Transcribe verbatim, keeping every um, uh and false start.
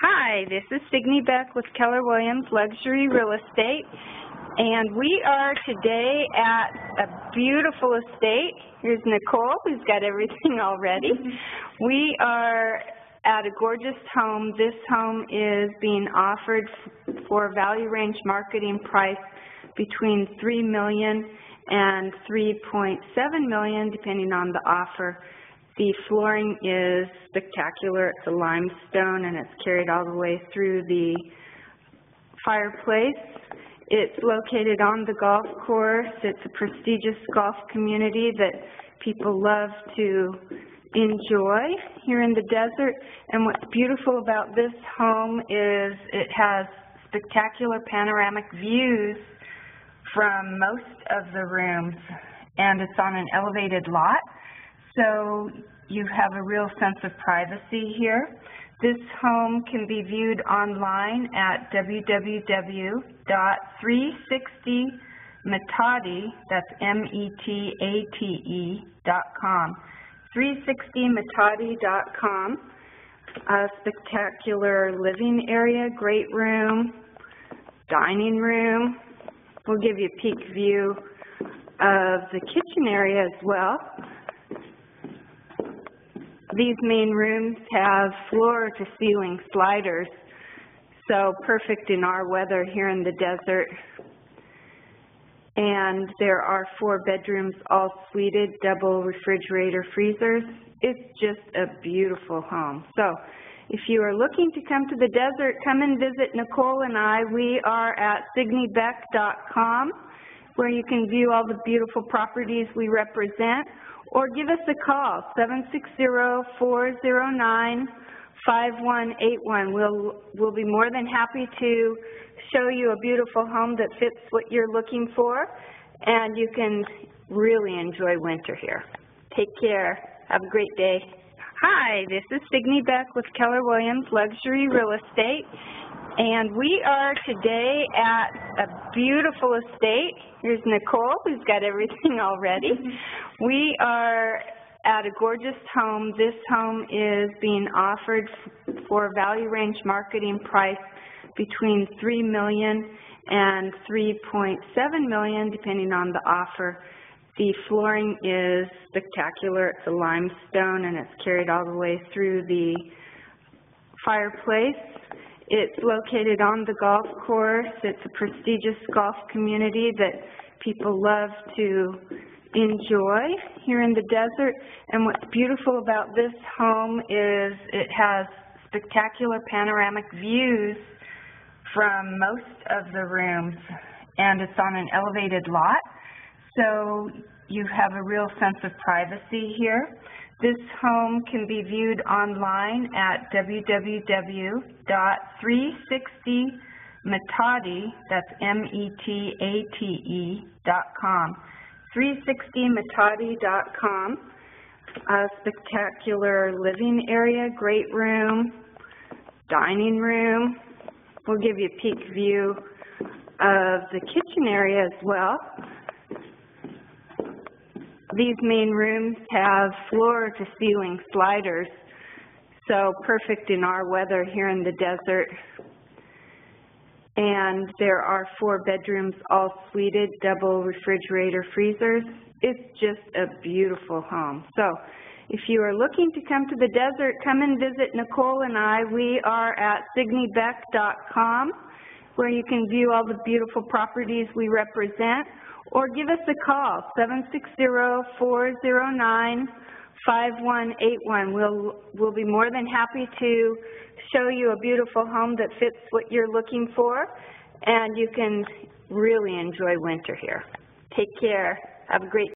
Hi, this is Signe Beck with Keller Williams Luxury Real Estate, and we are today at a beautiful estate. Here's Nicole, who's got everything all ready. We are at a gorgeous home. This home is being offered for a value range marketing price between three million dollars and three point seven million dollars, depending on the offer. The flooring is spectacular. It's a limestone and it's carried all the way through the fireplace. It's located on the golf course. It's a prestigious golf community that people love to enjoy here in the desert. And what's beautiful about this home is it has spectacular panoramic views from most of the rooms, and it's on an elevated lot. So you have a real sense of privacy here. This home can be viewed online at w w w dot three sixty metati, that's M E T A T E dot com, three sixty metati dot com. A spectacular living area, great room, dining room. We'll give you a peek view of the kitchen area as well. These main rooms have floor-to-ceiling sliders, so perfect in our weather here in the desert. And there are four bedrooms, all suited, double refrigerator freezers. It's just a beautiful home. So if you are looking to come to the desert, come and visit Nicole and I. We are at signe beck dot com, where you can view all the beautiful properties we represent. Or give us a call, seven six zero, four zero nine, five one eight one. We'll, we'll be more than happy to show you a beautiful home that fits what you're looking for, and you can really enjoy winter here. Take care. Have a great day. Hi, this is Signe Beck with Keller Williams Luxury Real Estate, and we are today at a beautiful estate. Here's Nicole, who's got everything all ready. We are at a gorgeous home. This home is being offered for a value range marketing price between three million dollars and three point seven million dollars, depending on the offer. The flooring is spectacular. It's a limestone and it's carried all the way through the fireplace. It's located on the golf course. It's a prestigious golf community that people love to enjoy here in the desert. And what's beautiful about this home is it has spectacular panoramic views from most of the rooms, and it's on an elevated lot. So you have a real sense of privacy here. This home can be viewed online at w w w dot three sixty metati, that's M E T A T E dot com, three sixty metati dot com. A spectacular living area, great room, dining room. We'll give you a peek view of the kitchen area as well. These main rooms have floor-to-ceiling sliders, so perfect in our weather here in the desert. And there are four bedrooms, all suited, double refrigerator freezers. It's just a beautiful home. So if you are looking to come to the desert, come and visit Nicole and I. We are at signe beck dot com, where you can view all the beautiful properties we represent. Or give us a call, seven six zero, four zero nine, five one eight one. We'll, we'll be more than happy to show you a beautiful home that fits what you're looking for, and you can really enjoy winter here. Take care. Have a great